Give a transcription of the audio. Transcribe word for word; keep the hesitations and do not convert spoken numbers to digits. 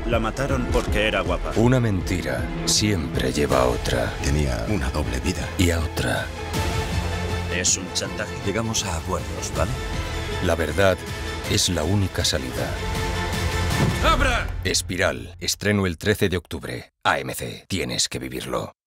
La mataron porque era guapa. Una mentira siempre lleva a otra. Tenía una doble vida. Y a otra. Es un chantaje. Llegamos a acuerdos, ¿vale? La verdad es la única salida. ¡Abra! Espiral. Estreno el trece de octubre. A M C. Tienes que vivirlo.